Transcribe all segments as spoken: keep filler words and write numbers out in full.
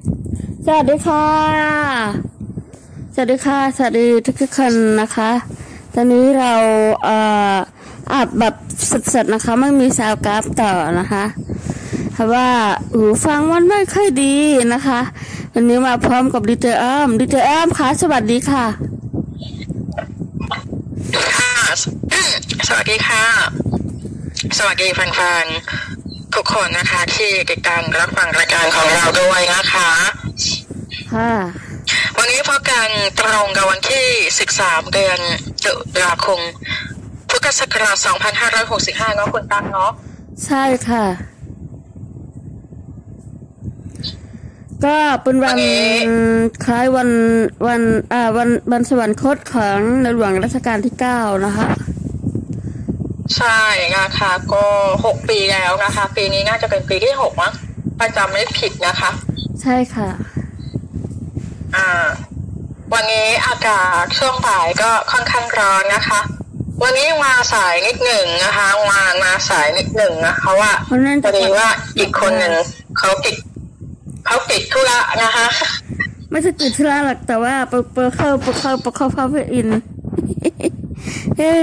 สวัสดีค่ะสวัสดีค่ะสวัสดีทุกคนนะคะตอนนี้เราเอ่ออัดแบบสดๆนะคะไม่มีซาวด์กราฟต่อนะคะเพราะว่าหูฟังมันไม่ค่อยดีนะคะวันนี้มาพร้อมกับดีเจอ้อมดีเจอ้อมค่ะสวัสดีค่ะค่ะสวัสดีค่ะสวัสดีแฟนๆทุกคนนะคะที่ติดตามรับฟังรายการของเราด้วยนะคะค่ะวันนี้พบกันตรงกับวันที่สิบสามเดือนตุลาคมพุทธศักราชสองพันห้าร้อยหกสิบห้าเนาะคุณตั๊กเนาะใช่ค่ะก็เป็นวันคล้ายวันวันอ่าวันวันสวรรคตของในหลวงรัชกาลที่เก้านะคะใช่นะคะก็หกปีแล้วนะคะปีนี้น่าจะเป็นปีที่หกมั้งถ้าจำไม่ผิดนะคะใช่ค่ะอ่าวันนี้อากาศช่วงบ่ายก็ค่อนข้างร้อนนะคะวันนี้มาสายนิดหนึ่งนะคะมามาสายนิดหนึ่งนะคะว่าพอดีว่าอีกคนหนึ่งเขาติดเขาติดธุระนะคะไม่ใช่ติดธุระหรอกแต่ว่าเปิดเปิดเข้าเปิดเข้าเปิดเข้าพาเพื่ออินเฮ้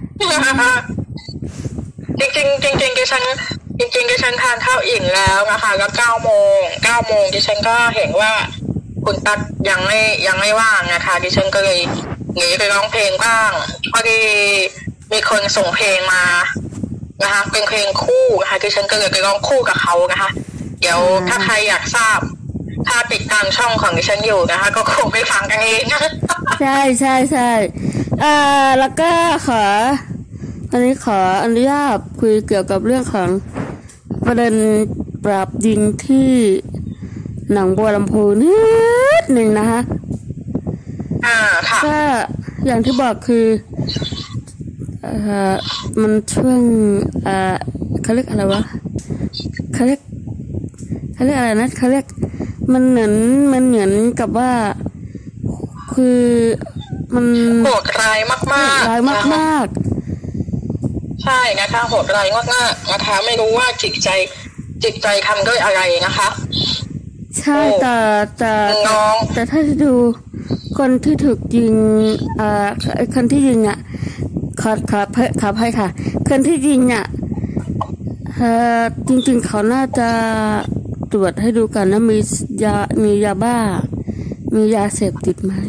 จริงจริงจริงจริงดิฉันจริงจริงดิฉันทานข้าวอิ่มแล้วนะคะก็เก้าโมงเก้าโมงดิฉันก็เห็นว่าคุณตั๊กยังไม่ยังไม่ว่างนะคะดิฉันก็เลยหนีไปร้องเพลงบ้างพอดีมีคนส่งเพลงมานะคะเป็นเพลงคู่นะคะดิฉันก็เลยไปร้องคู่กับเขานะคะเดี๋ยวถ้าใครอยากทราบถ้าติดตามช่องของดิฉันอยู่นะคะก็คงไปฟังกันเองนะใช่ใช่ใช่เอ่อแล้วก็ขอตอนนี้ขออนุญาตคุยเกี่ยวกับเรื่องของประเด็นปราบยิงที่หนองบัวลำพูนิดหนึ่งนะคะอ่าค่ะก็อย่างที่บอกคือเอ่อมันช่วงเอ่อเขาเรียกอะไรวะเขาเรียกเขาเรียกอะไรนะเขาเรียกมันเหมือนมันเหมือนกับว่าคือมันโหดร้ายมากมากร้ายมากมากใช่นะคะโหดร้ายมากมากนะคะไม่รู้ว่าจิตใจจิตใจทำด้วยอะไรนะคะใช่แต่แต่แต่ถ้าจะดูคนที่ถูกยิงอ่าคนที่ยิงอ่ะขอขอขออภัยค่ะคนที่ยิงอ่ะเอ่อจริงๆเขาน่าจะตรวจให้ดูกันนะมียามียาบ้ามียาเสพติดไหม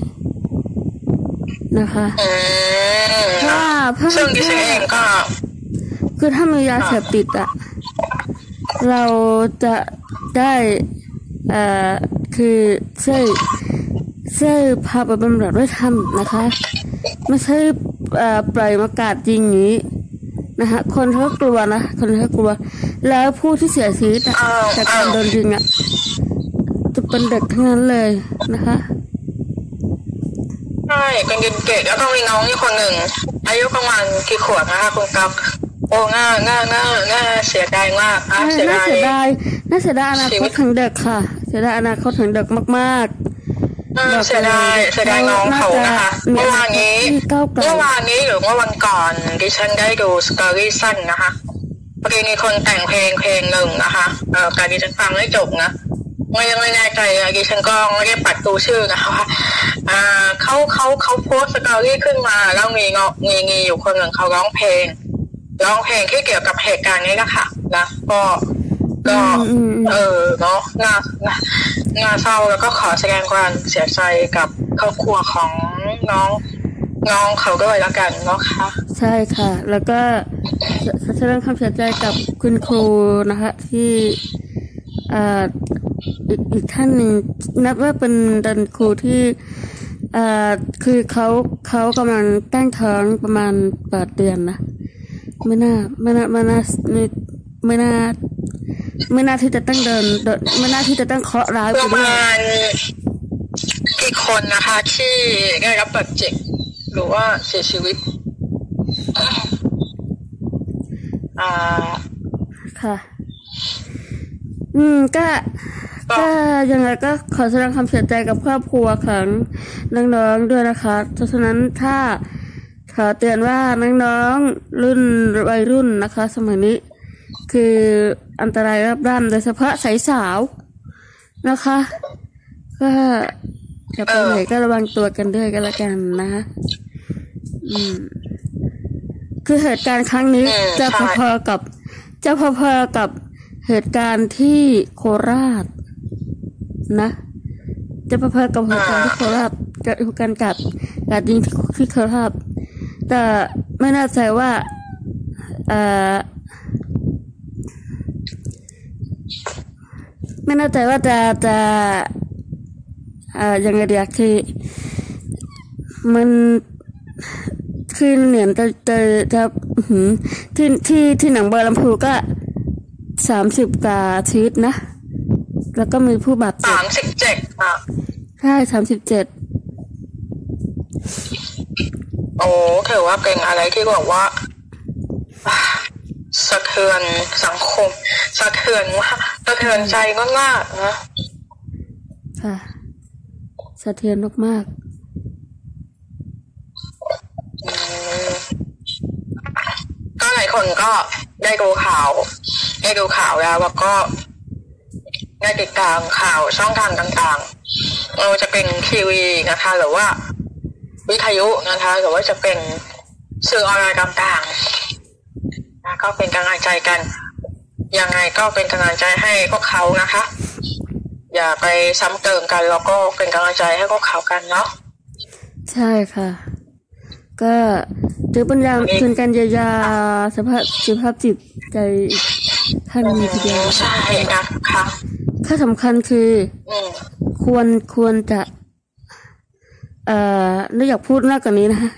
นะคะถ้าซึ่งดิฉันเองก็คือถ้ามียาเสพติดอ่ะเราจะได้เอ่อคือช่วยช่วยพาไปบำบัดด้วยธรรมนะคะไม่ใช่เอ่อปล่อยมากาดยิงอย่างนี้นะคะคนเขากลัวนะคนเขากลัวแล้วผู้ที่เสียชีวิตจากการโดนยิงอ่ะจะเป็นเด็กทั้งนั้นเลยนะคะใช่เป็นเด็กแล้วก็มีน้องอีกคนหนึ่งอายุประมาณกี่ขวบนะคะคุณกั๊กโอ้ง่าง่าง่าง่าเสียดายมากน่าเสียดายน่าเสียดายอนาคตของเด็กค่ะเสียดายอนาคตของเด็กมากๆเสียดายเสียดายน้องเขานะคะเมื่อวานนี้เมื่อวานนี้หรือเมื่อวันก่อนดิฉันได้ดูสตอรี่สั้นนะคะพอดีมีคนแต่งเพลงเพลงหนึ่งนะคะเออการดิฉันฟังไม่จบนะไม่ยังไม่แน่ใจดิฉันก็ไม่ได้ปัดดูชื่อนะคะอ่าเขาเขาเขาโพสต์สตอรี่ขึ้นมาแล้วมีเงาะมีมีอยู่คนหนึ่งเขาร้องเพลงร้องเพลงที่เกี่ยวกับเหตุการณ์นี้แหละค่ะนะก็ก็เออเนาะน่าน่าเศร้าแล้วก็ขอแสดงความเสียใจกับครอบครัวของน้องน้องเขาด้วยแล้วกันเนาะค่ะใช่ค่ะแล้วก็แสดงความเสียใจกับคุณครูนะคะที่อ่าอีกอีกท่านหนึ่งนับว่าเป็นดันครูที่อ่าคือเขาเขากำลังตั้งท้องประมาณแปดเดือนนะไม่น่าไม่น่าไม่น่าไม่น่าไม่น่าที่จะตั้งเดินไม่น่าที่จะตั้งเคาะร้ายประมาณกี่คนนะคะที่ได้รับบาดเจ็บหรือว่าเสียชีวิตอ่าค่ะอืมก็ก็ยังไงก็ขอแสดงความเสียใจกับครอบครัวของน้องๆด้วยนะคะเพราะฉะนั้นถ้าขอเตือนว่าน้องๆรุ่นวัยรุ่นนะคะสมัยนี้คืออันตรายรับด้านโดยเฉพาะสาวนะคะ ก็จะไปไหนก็ระวังตัวกันด้วยกันละกันนะอืมคือเหตุการณ์ครั้งนี้จะพอๆกับจะพอๆกับเหตุการณ์ที่โคราชนะจะพอๆกับเหตุการณ์ที่โคราชกับเหตุการณ์กัดกัดยิงที่โคราชแต่ไม่แน่ใจว่าเอ่อไม่แน่ใจว่าจะจะเอ่อยังไงดีคือมันคือเหมือนจะจะจะที่ที่ที่หนังบัวลำพูก็สามสิบกว่าชีวิตนะแล้วก็มีผู้บาดเจ็บสามสิบเจ็ดอ่ะใช่สามสิบเจ็ดโอ้ถือว่าเป็นอะไรที่บอกว่าสะเทือนสังคมสะเทือนว่าสะเทือนใจมากๆนะค่ะสะเทือนมากๆก็หลายคนก็ได้ดูข่าวได้ดูข่าวแล้วแล้วก็ได้ติดตามข่าวช่องทางต่างๆไม่ว่าจะเป็นทีวีนะคะหรือว่าวิทยุนะคะหรือว่าจะเป็นสื่อออนไลน์ต่างๆนะก็เป็นกำลังใจกันยังไงก็เป็นกำลังใจให้พวกเขานะคะอย่าไปซ้ำเติมกันแล้วก็เป็นกำลังใจให้พวกเขากันเนาะใช่ค่ะก็ถือเป็นอย่างเป็นการเยียวยาสภาพสภาพจิตใจขั้นดีทีเดียวใช่นะคะข้อสำคัญคือควรควรจะเอ่อไม่อยากพูดมากกว่านี้นะคะ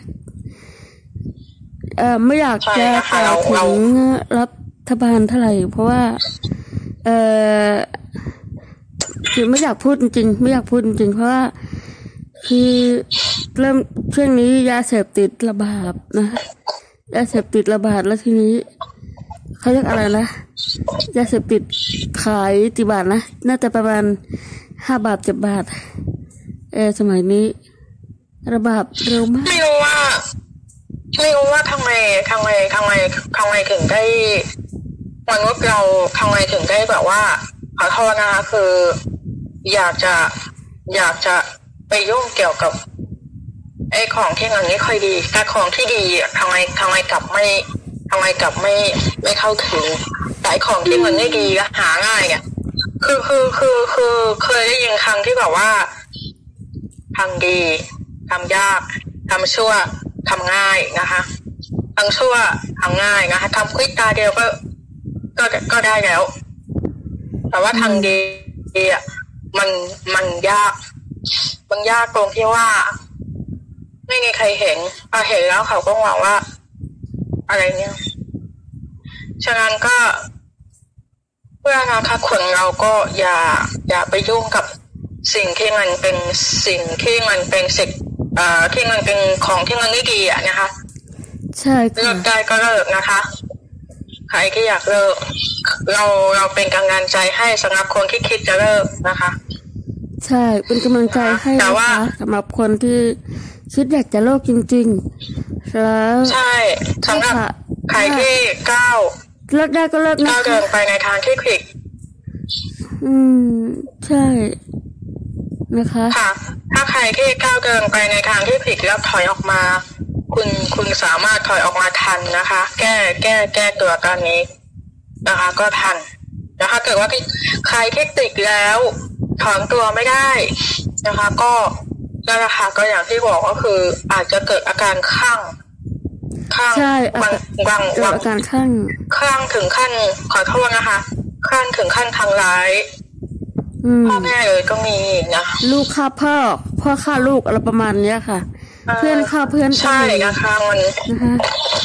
เอ่อไม่อยากจะกล่าวถึงรัฐบาลเท่าไหร่เพราะว่าเอ่อคือไม่อยากพูดจริงๆไม่อยากพูดจริงๆเพราะว่าคือเริ่มช่วงนี้ยาเสพติดระบาดนะยาเสพติดระบาดแล้วทีนี้เขาเรียกอะไรนะยาเสพติดขายกี่บาทนะน่าจะประมาณห้าบาทเจ็ดบาทเออสมัยนี้ระบาดเร็วมากไม่รู้ว่าไม่รู้ว่าทำไมทำไมทำไมทำไมถึงได้มนุษย์เราทำไมถึงได้แบบว่าขอโทษนะคะคืออยากจะอยากจะไปยุ่งเกี่ยวกับไอ้ของที่มันไม่ค่อยดีแต่ของที่ดีทำไมทำไมกลับไม่ทำไมกลับไม่ไม่เข้าถึงแต่ของที่มันไม่ดีก็หาง่ายอ่ะคือคือคือคือเคยได้ยินคำที่แบบว่าทำดีทำยากทำชั่วทำง่ายนะคะทำชั่วทำง่ายนะคะทำคลิกตาเดียวก็ก็ก็ได้แล้วแต่ว่าทำดีอ่ะมันมันยากมันยากตรงที่ว่าไม่มีใครเห็นพอเห็นแล้วเขาก็มองว่าอะไรเนี่ยฉะนั้นก็เพื่อนะคะคนเราก็อย่าอย่าไปยุ่งกับสิ่งที่มันเป็นสิ่งที่มันเป็นสิ่งเอ่อที่มันเป็นของที่มันไม่ดีอ่ะนะคะใช่เลิกได้ก็เลิกนะคะใครที่อยากเลิกเราเราเป็นกำลังใจให้สำหรับคนที่คิดจะเลิกนะคะใช่เป็นกำลังใจให้นะคะสำหรับคนที่คิดอยากจะเลิกจริงๆแล้วใช่สำหรับใครที่ก้าวเลิกได้ก็เลิกนะก้าวเดินไปในทางที่ผิดอืมใช่นะคะค่ะถ้าใครที่ก้าวเดินไปในทางที่ผิดแล้วถอยออกมาคุณคุณสามารถถอยออกมาทันนะคะแก้แก้แก้ตัวการนี้นะคะก็ทันนะคะเกิดว่าใครที่ติดแล้วถอนตัวไม่ได้นะคะก็นั่นแหละค่ะก็อย่างที่บอกก็คืออาจจะเกิดอาการคลั่งคลั่งบางบางบางอาการคลั่งคลั่งถึงขั้นขอโทษนะคะคลั่งถึงขั้นทางร้ายพ่อแม่เลยก็มีนะลูกฆ่าพ่อพ่อฆ่าลูกอะไรประมาณนี้ค่ะเพื่อนฆ่าเพื่อนใช่นะคะมันนะคะ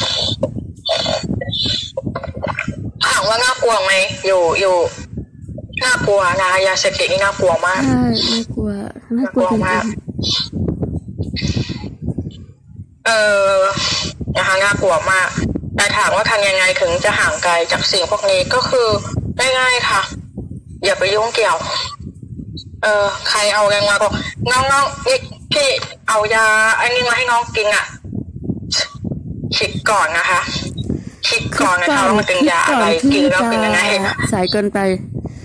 ถามว่าน่ากลัวไหมอยู่อยู่น่ากลัวนะยาเสพติดนี่น่ากลัวมากใช่น่ากลัวน่ากลัวมากเออนะคะน่ากลัวมากแต่ถามว่าทำยังไงถึงจะห่างไกลจากสิ่งพวกนี้ก็คือง่ายๆค่ะอย่าไปยุ่งเกี่ยวเออใครเอาแรงมาบอกน้องๆนี่พี่เอายาไอ้นี่มาให้น้องกินอ่ะคิดก่อนนะคะคิดก่อนนะคะว่ามันเป็นยาอะไรกินแล้วเป็นยังไงสายเกินไป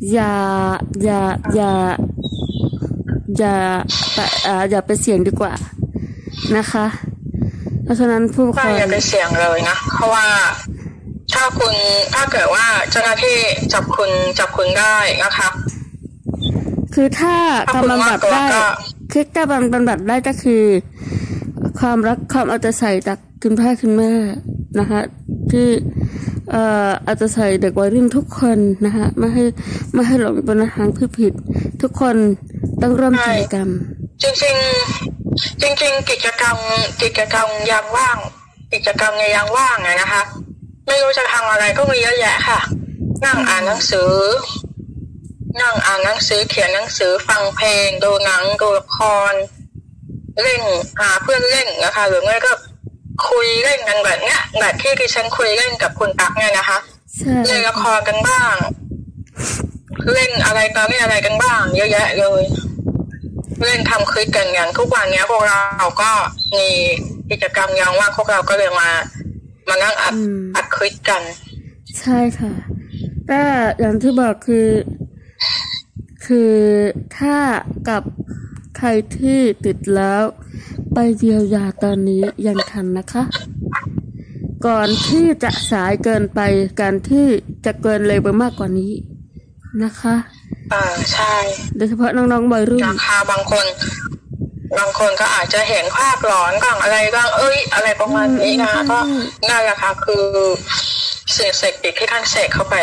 อย่าอย่าอย่าอย่าไปอ่าอย่าไปเสี่ยงดีกว่านะคะเพราะฉะนั้นผู้ปกครองอย่าไปเสี่ยงเลยนะเพราะว่าถ้าคุณถ้าเกิดว่าเจ้าหน้าที่จับคุณจับคุณได้นะคะคือถ้าการบำบัดได้คือการบำบัดได้ก็คือความรักความเอาใจใส่จากคุณพ่อคุณแม่นะคะที่เอ่อเอาใจใส่เด็กวัยรุ่นทุกคนนะคะไม่ให้ไม่ให้หลงไปในทางที่ผิดทุกคนต้องร่วมกิจกรรมจริงจริงจริงจริงกิจกรรมกิจกรรมยามว่างกิจกรรมในยามว่างไงนะคะไม่รู้จะทำอะไรก็มีเยอะแยะค่ะนั่งอ่านหนังสือนั่งอ่านหนังสือเขียนหนังสือฟังเพลงดูหนังดูละครเล่นหาเพื่อนเล่นนะคะหรือไม่ก็คุยเล่นกันแบบเนี้ยแบบที่ดิฉันคุยเล่นกับคุณตั๊กเนี่ยนะคะเล่นละครกันบ้างเล่นอะไรต่อเล่นอะไรกันบ้างเยอะแยะเลยเล่นทำคลิปกันอย่างทุกวันนี้พวกเราก็มีกิจกรรมยังว่างพวกเราก็เลยมามานั่งอัดอัดคลิปกันใช่ค่ะแต่อย่างที่บอกคือคือถ้ากับใครที่ติดแล้วไปเยียวยาตอนนี้ยังทันนะคะก่อนที่จะสายเกินไปการที่จะเกินเลยไปมากกว่านี้นะคะอ่าใช่โดยเฉพาะน้องๆวัยรุ่นนะคะบางคนบางคนก็อาจจะเห็นภาพหลอนบ้างอะไรบ้างเอ้ยอะไรประมาณนี้นะก็นั่นแหละค่ะคือเสกเสกติดที่ท่านเสกเข้าไป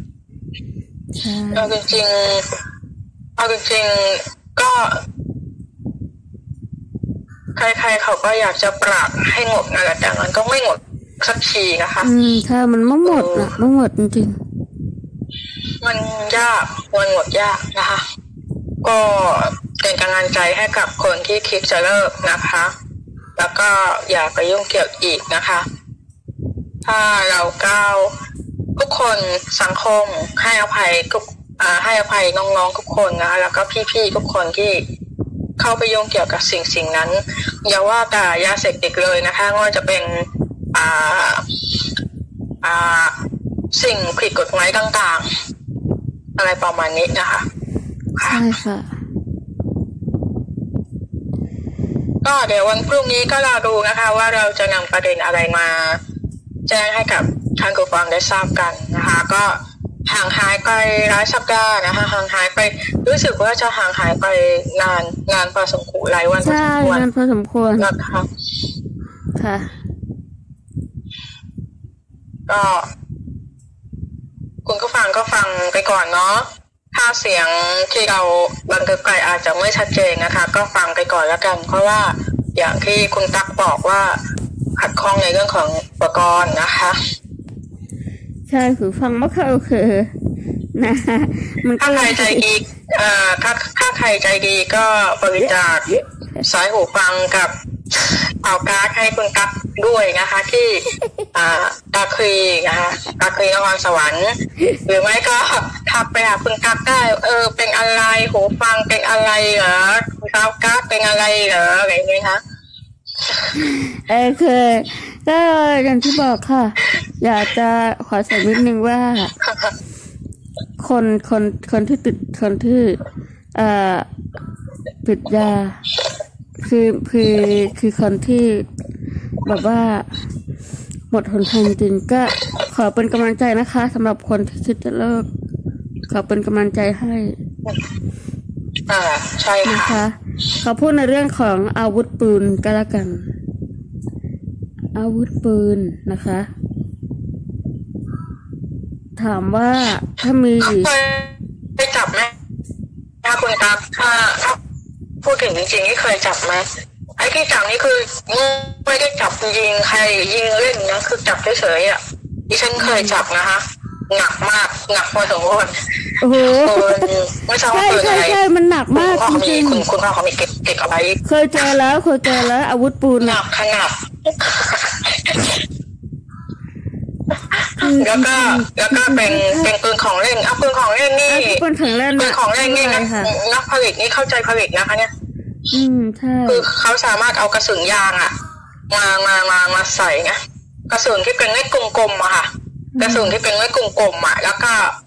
เอาจริงๆเอาจริงๆก็ใครๆเขาก็อยากจะปราบให้หมดนะแต่มันก็ไม่หมดสักทีนะคะอืมถ้ามันไม่หมดนะไม่หมดจริงๆมันยากมันหมดยากนะคะก็เป็นกำลังใจให้กับคนที่คิดจะเลิกนะคะแล้วก็อย่าไปยุ่งเกี่ยวอีกนะคะถ้าเราก้าวทุกคนสังคมให้อภัยทุกอ่าให้อภัยน้องๆทุกคนนะคะแล้วก็พี่ๆทุกคนที่เข้าไปยุ่งเกี่ยวกับสิ่งสิ่งนั้นอย่าว่าแต่ยาเสพติดเลยนะคะว่าจะเป็นอ่าอ่าสิ่งผิดกฎหมายต่างๆอะไรประมาณนี้นะคะใช่ค่ะก็เดี๋ยววันพรุ่งนี้ก็รอดูนะคะว่าเราจะนำประเด็นอะไรมาแจ้งให้กับท่านผู้ฟังได้ทราบกันนะคะก็ห่างหายไปหลายสัปดาห์นะคะห่างหายไปรู้สึกว่าจะห่างหายไปนานนานพอสมควรหลายวันพอสมควรนานพอสมควรนะคะค่ะก็คุณผู้ฟังก็ฟังไปก่อนเนาะถ้าเสียงที่เราบันทึกไปอาจจะไม่ชัดเจนนะคะก็ฟังไปก่อนแล้วกันเพราะว่าอย่างที่คุณตั๊กบอกว่าขัดข้องในเรื่องของอุปกรณ์นะคะใช่คือฟังไม่ค่อยโอเคนะมันถ้าใครใจดีอ่าถ้าถ้าใครใจดีก็บริจาคสายหูฟังกับเอาการ์ดให้คุณตั๊กด้วยนะคะที่อ่าตาคีนะคะตาคีนครสวรรค์หรือไม่ก็ทักไปหาคุณตั๊กได้เออเป็นอะไรหูฟังเป็นอะไรเหรอเอาการ์ดเป็นอะไรเหรออะไรอย่างเงี้ยคะเออคือก็อย่างที่บอกค่ะอยากจะขอเสริมนิดนึงว่าคนคนคนที่ติดคนที่เอ่อติดยาคือคือคือคนที่แบบว่าหมดหนทางจริงก็ขอเป็นกำลังใจนะคะสำหรับคนที่คิดจะเลิกขอเป็นกำลังใจให้อ่าใช่นะคะขอพูดในเรื่องของอาวุธปืนก็แล้วกันอาวุธปืนนะคะถามว่าถ้ามีเคยจับไหมถ้าคุณตั๊กถ้าพูดถึงจริงๆนี่เคยจับไหมไอ้ที่จับนี่คือไม่ได้จับยิงใครยิงเล่นนะคือจับเฉยๆอ่ะดิฉันเคยจับนะคะหนักมากหนักพอสมควรโอ้โหไม่ทราบว่าเป็นอะไรใช่ๆมันหนักมากจริงๆคุณคุณพ่อเขามีเก็บเก็บอะไรเคยเจอแล้วเคยเจอแล้วอาวุธปืนหนักขนาดแล้วก็แล้วก็เป็นเป็นปืนของเล่นเอาปืนของเล่นนี่ปืนของเล่นปืนของเล่นนี่นะนักผลิตนี่เข้าใจผลิตนะคะเนี่ยอืมใช่คือเขาสามารถเอากระสุนยางอ่ะมามามามาใส่ไงกระสุนที่เป็นเม็ดกลมๆอะค่ะกระสุนที่เป็นเม็ดกลมๆอะแล้วก็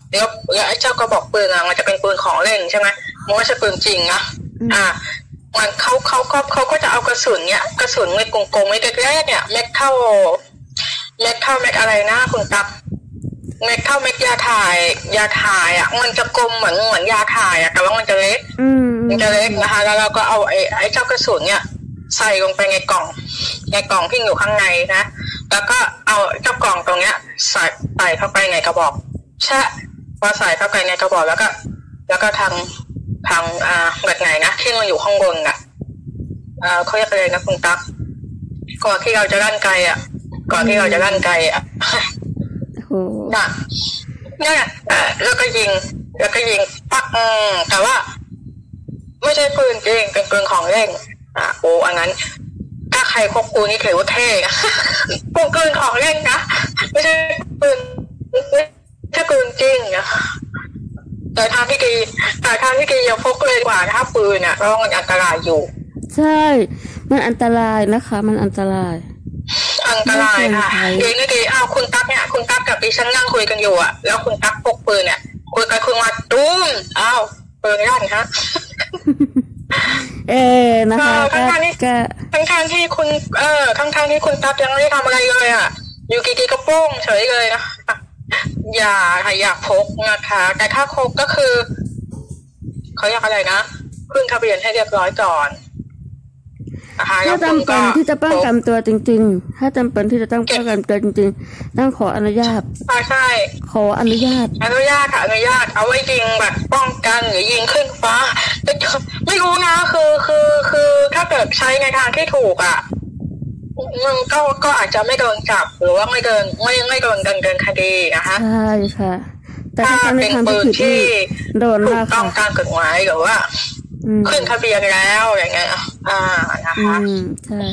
แล้วแล้วไอ้เจ้ากระบอกปืนอ่ะมันจะเป็นปืนของเล่นใช่ไหมมันไม่ใช่ปืนจริงนะอ่ามันเขาเขาเขาเขาก็จะเอากระสุนเนี่ยกระสุนเม็ดกลมๆเม็ดแรกๆเนี่ยเม็ดเท่าเม็ดเท่าเม็ดอะไรนะคุณตักเม็ดเท่าเม็ดยาถ่ายยาถ่ายอ่ะมันจะกลมเหมือนเหมือนยาถ่ายอ่ะแต่ว่ามันจะเล็กมันจะเล็กนะคะแล้วเราก็เอาไอ้ไอ้เจ้ากระสุนเนี่ยใส่ลงไปในกล่องในกล่องที่อยู่ข้างในนะแล้วก็เอาเจ้ากล่องตรงเนี้ยใส่ใส่เข้าไปในกระบอกแช่พอใส่เข้าไปในกระบอกแล้วก็แล้วก็ทางทางอ่าแบบไหนนะที่มันอยู่ข้างบนอ่ะอ่าเขาเรียกอะไรนะคุณตั๊กก่อนที่เราจะลั่นไกอ่ะก่อนที่เราจะลั่นไกอ่ะน่ะเนี่ยอ่าแล้วก็ยิงแล้วก็ยิงปักอืมแต่ว่าไม่ใช่ปืนจริงเป็นปืนของเล่นอ่ะโอ้อันนั้นถ้าใครพกปืนนี่ถือว่าเท่นะพกปืนของเล่นนะไม่ใช่ปืนไม่ใช่ปืนจริงนะแต่ทางที่ดีแต่ทางที่ดีอย่าพกเลยกว่าถ้าปืนอ่ะเพราะมันอันตรายอยู่ใช่มันอันตรายนะคะมันอันตรายอันตรายค่ะดีนี่ดีอ้าวคุณตั๊กเนี่ยคุณตั๊กกับดิฉันนั่งคุยกันอยู่อ่ะแล้วคุณตั๊กพกปืนเนี่ยคุยกันคุยมาตุ้มอ้าวปืนลั่นฮะเออนะคะทั้งทางที่ทั้งทางที่คุณเออทั้งทางที่คุณตั๊กยังไม่ได้ทำอะไรเลยอ่ะอยู่กี่ๆกระโป้งเฉยเลยนะอย่าค่ะอยากพกนะคะแต่ถ้าพกก็คือเขาอยากอะไรนะขึ้นทะเบียนให้เรียบร้อยก่อนถ้าจำเป็นที่จะป้องกันตัวจริงๆถ้าจำเป็นที่จะต้องป้องกันตัวจริงๆต้องขออนุญาตใช่ขออนุญาตอนุญาตค่ะอนุญาตเอาไว้ยิงแบบป้องกันหรือยิงขึ้นฟ้าไม่รู้นะคือคือคือถ้าเกิดใช้ในทางที่ถูกอ่ะมันก็ก็อาจจะไม่โดนจับหรือว่าไม่โดนไม่ไม่โดนดำเนินคดีนะคะใช่ค่ะแต่ถ้าเป็นปืนที่โดนถูกต้องตามกฎหมายหรือว่าขึ้นทะเบียนแล้วอย่างเงี้ยอ่านะคะอืมใช่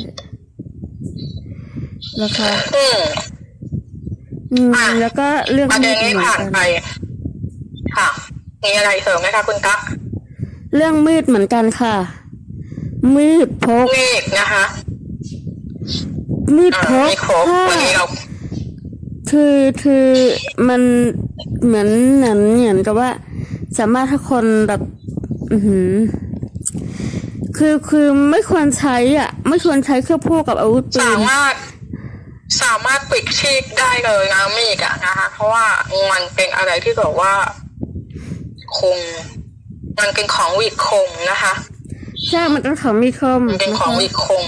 แล้วค่ะอืมอืมแล้วก็เรื่องประเด็นนี้ผ่านไปค่ะมีอะไรเสริมไหมคะคุณตั๊กเรื่องมีดเหมือนกันค่ะมีดพกมีดนะคะมีดพกวันนี้เราคือคือมันเหมือนเหมือนเหมือนกับว่าสามารถถ้าคนแบบอือหือคือคือไม่ควรใช้อ่ะไม่ควรใช้เครื่องพกกับอาวุธปืนสามารถสามารถปิดชีพได้เลยนะมีดอะนะคะเพราะว่ามันเป็นอะไรที่บอกว่าคงมันเป็นของวิคมนะคะใช่มันเป็นของมีคมมันเป็นของวิคม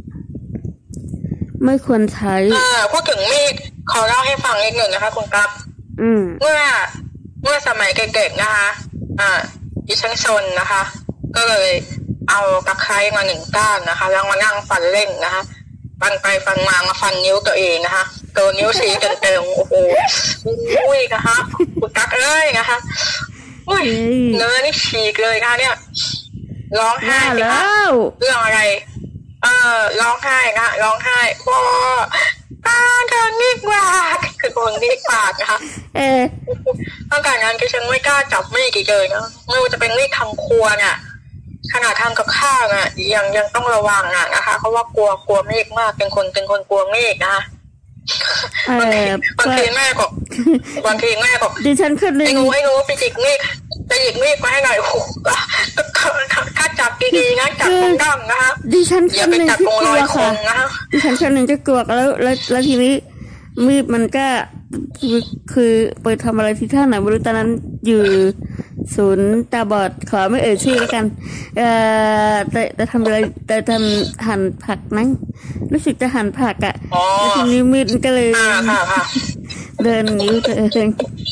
ไม่ควรใช้อ่าพูดถึงมีดขอเล่าให้ฟังนิดหนึ่งนะคะคุณครับอืมเมื่อเมื่อสมัยเด็กๆนะคะอ่าดิฉันชนนะคะก็เลยเอาตะไคร้มาหนึ่งก้านนะคะแล้วมานั่งฟันเล่นนะคะฟันไปฟันมามาฟันนิ้วตัวเองนะคะตัวนิ้วชี้เต็มๆโอ้โหอุ้ยนะคะคุณตั๊กเอ้ยนะคะอุ้ยเนื้อนี่ฉีกเลยค่ะเนี่ยร้องไห้แล้วเรื่องอะไรเออร้องไห้นะร้องไห้พ่อตาเดินนิ่งมากคือคนนิ่งมากนะคะเออตั้งแต่นั้นก็ฉันไม่กล้าจับมีดเลยนะไม่ว่าจะเป็นมีดทำครัวเนี่ยขนาดทำกับข้าวอ่ะยังยังต้องระวังอ่ะนะคะเพราะว่ากลัวกลัวมีดมากเป็นคนเป็นคนกลัวมีดนะคะบางทีบางทีแม่บอกบางทีแม่บอกดิฉันขึ้นเลยไอ้หนูไอ้หนูไปจิกมีดไปหยิบมีดมาให้หน่อยโอ้โหถ้าจับดีๆนะจับตรงดั้งนะคะดิฉันคนหนึ่งที่กลัวค่ะดิฉันคนหนึ่งจะกลัวแล้วแล้วแล้วทีนี้มีดมันก็คือไปทำอะไรที่ท่าไหนไม่รู้ตอนนั้นอยู่ศูนย์ตาบอดขอไม่เอ่ยชื่อแล้วกันเอ่อแต่แต่ทำอะไรแต่ทำหั่นผักมั้งรู้สึกจะหั่นผักอ่ะแล้วทีนี้มีดก็เลยเดินนิ้วตัวเอง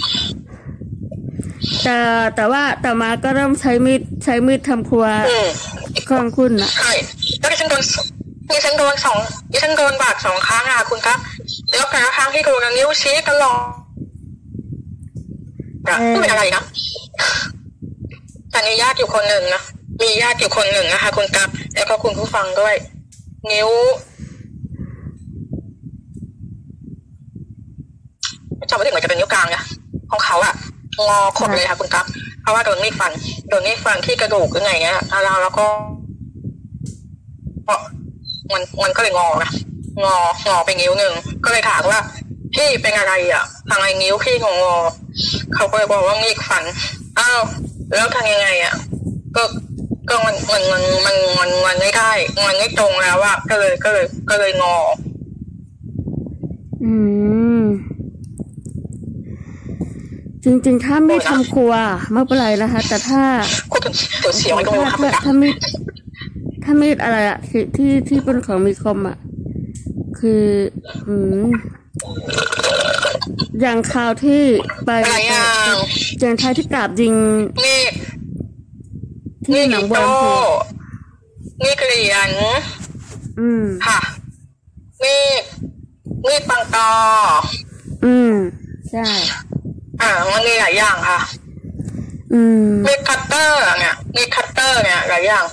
แต่แต่ว่าต่อมาก็เริ่มใช้มีดใช้มีดทำครัวของคุณนะใช่แล้วดิฉันโดนดิฉันโดนสองดิฉันโดนบาดสองครั้งอ่ะคุณครับแล้วแต่ละครั้งที่โดนนิ้วชี้ตลอดไม่เป็นอะไรนะแต่มีญาติอยู่คนหนึ่งนะมีญาติอยู่คนหนึ่งนะคะคุณกับแล้วก็คุณผู้ฟังด้วยนิ้วจำไม่ได้เหมือนจะเป็นนิ้วกลางนะของเขาอะงอขดเลยค่ะคุณกับเพราะว่าโดนมีดฟันโดนมีดฟันที่กระดูกหรือไงเงี้ยแล้วแล้วก็มันมันก็เลยงอนะงองอไปนิ้วหนึ่งก็เลยถามว่าพี่เป็นอะไรอ่ะทางไอ้นิ้วพี่งองอเขาก็เลยบอกว่างีกฝันอ้าวแล้วทำยังไงอ่ะก็ก็มันมันมันมันมันมันไม่ได้มันไม่ตรงแล้วอะก็เลยก็เลยก็เลยงออืมจริงๆถ้าไม่ทำครัวไม่เป็นไรนะคะแต่ถ้าตัวเสียงถ้าถ้าถ้ามีถ้ามีอะไรอะที่ที่ที่เป็นของมีคมอะคืออืมอย่างข่าวที่ไปอย่างชายที่กราบยิงที่หนังบัวลำพูนี่เหรียญอืมค่ะนี่นี่ปังตออืมใช่อ่ามันมีหลายอย่างค่ะอืมมีคัตเตอร์เนี่ยมีคัตเตอร์เนี่ยหลายอย่าง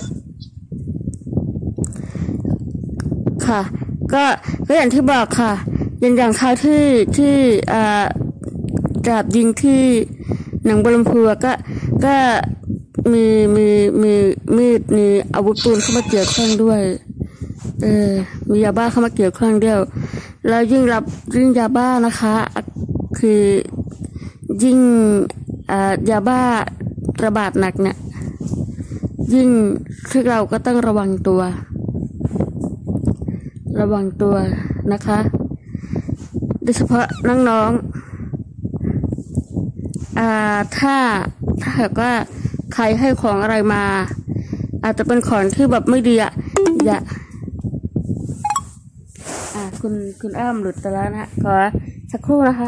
ค่ะก็ก็อย่างที่บอกค่ะอย่างอย่างข่าวที่ที่อ่ากราบยิงที่หนังบัวลำพูก็ก็มีมีมีมีดมีอาวุธปืนเข้ามาเกี่ยวข้องด้วยเออมียาบ้าเข้ามาเกี่ยวข้องเดียวแล้วยิ่งรับยิ่งยาบ้านะคะคือยิ่งอ่ายาบ้าระบาดหนักเนี่ยยิ่งที่เราก็ต้องระวังตัวระวังตัวนะคะโดยเฉพาะน้องๆอ่าถ้าถ้าหากว่าใครให้ของอะไรมาอาจจะเป็นของที่แบบไม่ดีอ่ะอย่าอ่าคุณคุณอ้ามหลุดไปแล้วนะขอสักครู่นะคะ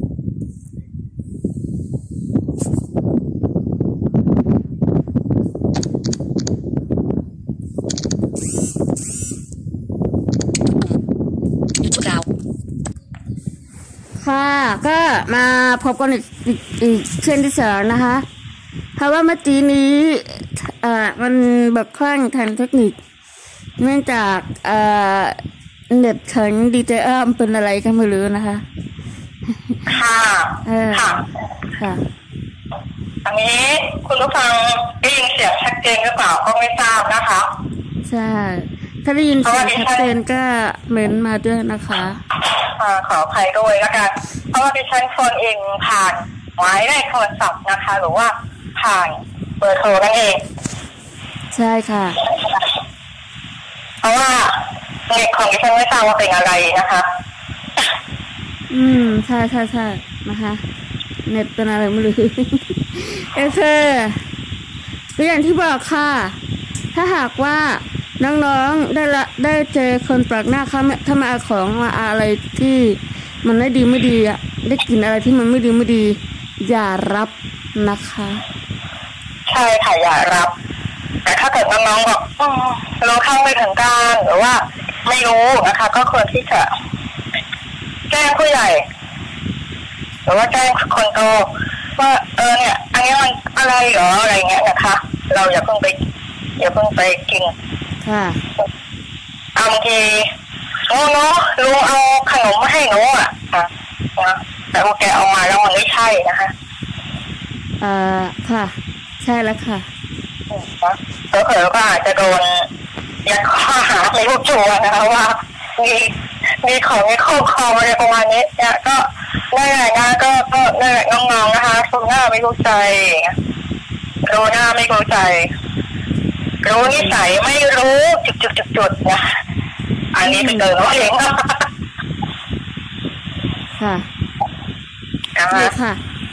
ค่ะก็มาพบกันอีกอีกเช่นที่สองนะคะเพราะว่าเมื่อกี้นี้อ่ามันแบบคลั่งทางเทคนิคเนื่องจากอ่าเน็ตของดีเจอ้อมเป็นอะไรกันไม่รู้นะคะค่ะค่ะค่ะอันนี้คุณผู้ฟังได้ยินเสียงชัดเจนหรือเปล่าก็ไม่ทราบนะคะใช่ถ้าได้ยินเสียงชัดเจนก็เม้นมาด้วยนะคะขออภัยด้วยแล้วกันเพราะว่าดิฉันโฟนเองผ่านหมายเลขโทรศัพท์นะคะหรือว่าผ่านเบอร์โทรนั่นเองใช่ค่ะเพราะว่าเน็ตของดิฉันไม่ทราบว่าเป็นอะไรนะคะอืมใช่ใช่ใช่นะคะเน็ตเป็นอะไรไม่รู้โอเคก็อย่างที่บอกค่ะถ้าหากว่าน้องๆได้ละได้เจอคนแปลกหน้าเขาถ้ามาเอาของมาอะไรที่มันไม่ดีไม่ดีอ่ะได้กินอะไรที่มันไม่ดีไม่ดีอย่ารับนะคะใช่ค่ะอย่ารับแต่ถ้าเกิดน้องๆบอกรู้เข้าไม่ถึงการหรือว่าไม่รู้นะคะก็ควรที่จะแจ้งผู้ใหญ่หรือว่าแจ้งคนโตว่าเออเนี่ยอันนี้มันอะไรหรออะไรเงี้ยนะคะเราอย่าเพิ่งไปอย่าเพิ่งไปกินค่ะบางทีโอ้เนาะลุงเอาขนมมาให้หนูอ่ะนะแต่ว่าแกเอามาแล้วมันไม่ใช่นะคะอ่าค่ะใช่แล้วค่ะเผลอๆก็อาจจะโดนยัดข้อหาในพวกชัวนะคะว่ามีมีของในครอบครองอะไรประมาณนี้เนี่ยก็ได้ไงนะก็ก็ได้น้องๆนะคะรู้หน้าไม่รู้ใจรู้หน้าไม่รู้ใจรู้นิสัยไม่รู้จุดๆๆๆนะอันนี้เป็นเกินเราเองค่ะค่ะค่ะ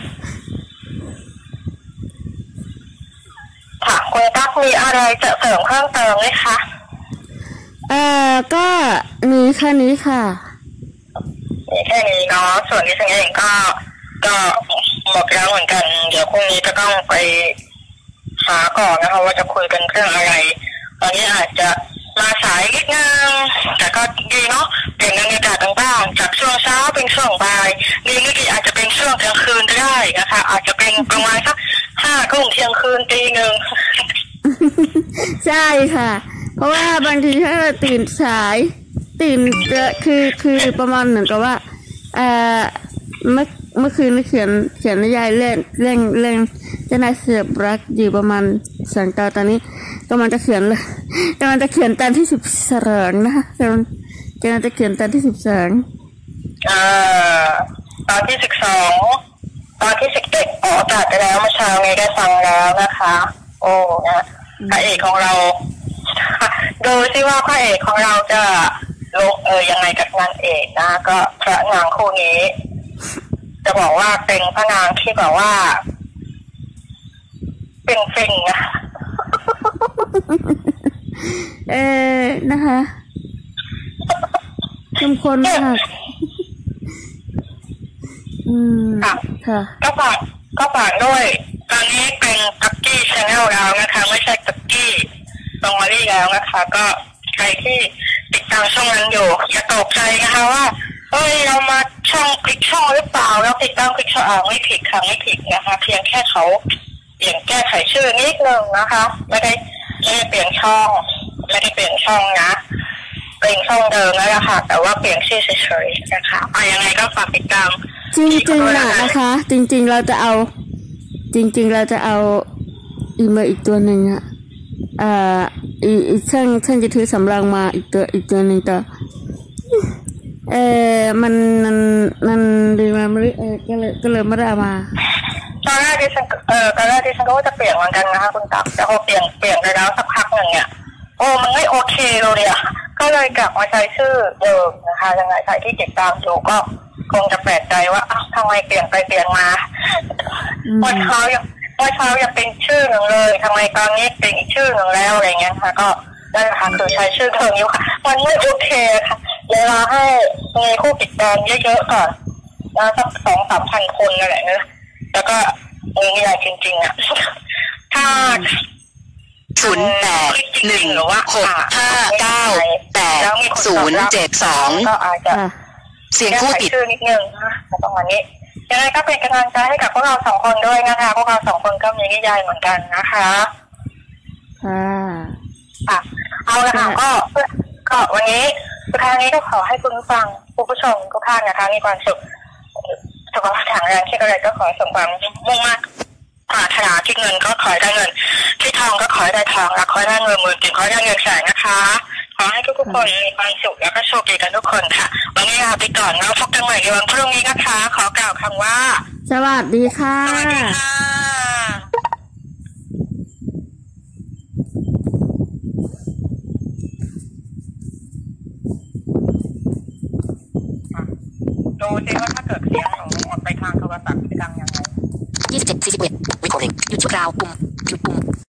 ค่ะคุณตั๊กมีอะไรจะเสริมเพิ่มเติมไหมคะเอ่อก็มีแค่นี้ค่ะมีแค่นี้เนาะส่วนที่ฉันเองก็ก็หมดแล้วเหมือนกันเดี๋ยวพรุ่งนี้จะต้องไปหาก่อนนะคะว่าจะคุยกันเรื่องอะไรตอนนี้อาจจะมาสายนิดนึงแต่ก็ดีเนาะเปลี่ยนบรรยากาศต่างๆจากช่วงเช้าเป็นช่วงบ่ายดีไม่ดีอาจจะเป็นช่วงกลางคืนก็ได้นะคะอาจจะเป็นประมาณสักห้าทุ่มเที่ยงคืนตีหนึ่งใช่ค่ะเพราะว่าบางทีถ้าเราตื่นสายตื่นจะคือคือประมาณเหมือนกับว่าเอ่อเมื่อเมื่อคืนเขียนเขียนนิยายเล่นเล่นเล่นจะนายเสือบรักอยู่ประมาณสองตอนตอนนี้กำลังจะเขียนเลยกำลังจะเขียนตอนที่สิบสองนะคะกำลังกำลังจะเขียนตอนที่สิบสองอ่าตอนที่สิบสองตอนที่สิบเอ็ดออกอากาศไปแล้วเมื่อเช้านี้ได้ฟังแล้วนะคะ โอ้นะพระเอกของเราดูซิว่าพระเอกของเราจะลงเออยังไงกับนางเอกนะก็พระนางคู่นี้ จะบอกว่าเป็นพระนางที่แบบว่าเป็นฟิงอะเออนะคะเข้มข้นมากอืมค่ะก็ฝากก็ฝากด้วยตอนนี้เป็นตักกี้ชาแนลแล้วนะคะไม่ใช่ตักกี้ตรงมารี่แล้วนะคะก็ใครที่ติดตามช่องนั้นอยู่อย่าตกใจนะคะว่าเฮ้ยเรามาช่องคลิกช่องหรือเปล่าเราติดตามคลิกช่องอ่าไม่ผิดค่ะไม่ผิดนะคะเพียงแค่เขาเปลี่ยนแก้ไขชื่อนิดนึงนะคะไม่ได้ไม่ได้เปลี่ยนช่องไม่ได้เปลี่ยนช่องนะเป็นช่องเดิมแล้วนะคะแต่ว่าเปลี่ยนชื่อเฉยๆนะคะเอายังไงก็ฝากติดตามจริงๆนะนะคะจริงๆเราจะเอาจริงๆเราจะเอาอีเมลอีกตัวหนึ่งอะอ่าอีอีช่างช่างจะถือสำรองมาอีกตัวอีกตัวหนึ่งต่อเออมันมันมันดีมาไม่เออก็เลยก็เลยไม่ได้มาตอนแรกดิฉันเออตอนแรกดิฉันก็ว่าจะเปลี่ยนเหมือนกันนะคะคุณตั๊กแต่พอเปลี่ยนเปลี่ยนไปแล้วสักพักหนึ่งเนี่ยโอ้มันไม่โอเคเลยอะก็เลยกลับมาใช้ชื่อเดิมนะคะยังไงใครที่ติดตามอยู่ก็คงจะแปลกใจว่าอ้าวทำไมเปลี่ยนไปเปลี่ยนมาเมื่อเช้ายังเมื่อเช้ายังเป็นชื่อหนึ่งเลยทำไมตอนนี้เป็นอีกชื่อหนึ่งแล้วอะไรเงี้ยค่ะก็ได้ค่ะคือใช้ชื่อเดิมอยู่ค่ะมันไม่โอเคค่ะเวลาให้มีคู่ติดตามเยอะๆก่อนนะสักสองสามพันคนอะไรนะแล้วก็มีใหญ่จริงๆอ่ะถ้าศูนย์แปดหนึ่งหกห้าเก้าแปดศูนย์เจ็ดสองก็อาจจะเสียงผู้ติดชื่อนิดนึงนะตรงนี้ยังไงก็เป็นกำลังใจให้กับพวกเราสองคนด้วยนะคะพวกเราสองคนก็มีนิยายเหมือนกันนะคะอ่าอ่ะเอาละค่ะก็ก็วันนี้สุดท้ายนี้ก็ขอให้คุณผู้ฟังผู้ชมทุกท่านนะคะมีความสุขสุขภาพแข็งแรงที่อะไรก็ขอส่งความมุ่งมั่นปรารถนาที่เงินก็ขอได้เงินที่ทองก็ขอได้ทองและขอได้เงินหมื่นถึงขอได้เงินแสนนะคะขอให้ทุกๆคนมีความสุขแล้วก็โชคดีกันทุกคนค่ะวันนี้ลาไปก่อนแล้วพบกันใหม่ในวันพรุ่งนี้นะคะขอกล่าวคำว่าสวัสดีค่ะสวัสดีค่ะดูสิว่าถ้าเกิดเสียงของหมดไปทางโทรศัพท์จะดังยังไงยี่สิบเจ็ด สี่สิบเอ็ด recording หยุดชั่วคราวปุ่มหยุดปุ่ม